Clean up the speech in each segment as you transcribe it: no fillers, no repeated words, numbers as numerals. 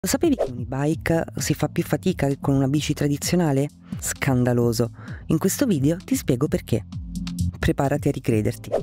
Lo sapevi che un e-bike si fa più fatica che con una bici tradizionale? Scandaloso! In questo video ti spiego perché. Preparati a ricrederti.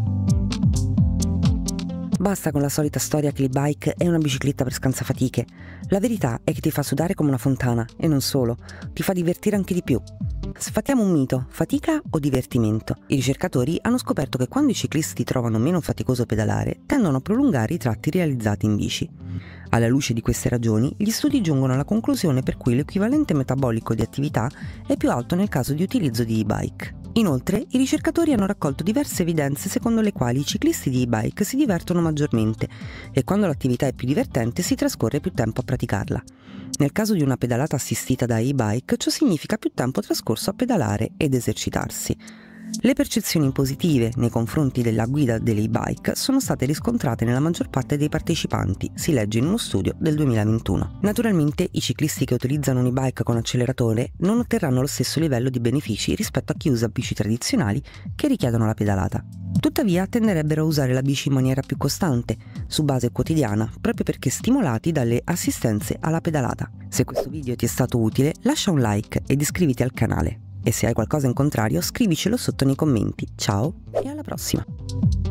Basta con la solita storia che l'e-bike è una bicicletta per scansafatiche. La verità è che ti fa sudare come una fontana, e non solo, ti fa divertire anche di più. Sfatiamo un mito: fatica o divertimento? I ricercatori hanno scoperto che quando i ciclisti trovano meno faticoso pedalare, tendono a prolungare i tratti realizzati in bici. Alla luce di queste ragioni, gli studi giungono alla conclusione per cui l'equivalente metabolico di attività è più alto nel caso di utilizzo di e-bike. Inoltre, i ricercatori hanno raccolto diverse evidenze secondo le quali i ciclisti di e-bike si divertono maggiormente e quando l'attività è più divertente si trascorre più tempo a praticarla. Nel caso di una pedalata assistita da e-bike, ciò significa più tempo trascorso a pedalare ed esercitarsi. Le percezioni positive nei confronti della guida dell'e-bike sono state riscontrate nella maggior parte dei partecipanti, si legge in uno studio del 2021. Naturalmente i ciclisti che utilizzano un e-bike con acceleratore non otterranno lo stesso livello di benefici rispetto a chi usa bici tradizionali che richiedono la pedalata. Tuttavia tenderebbero a usare la bici in maniera più costante, su base quotidiana, proprio perché stimolati dalle assistenze alla pedalata. Se questo video ti è stato utile, lascia un like ed iscriviti al canale. E se hai qualcosa in contrario, scrivicelo sotto nei commenti. Ciao e alla prossima!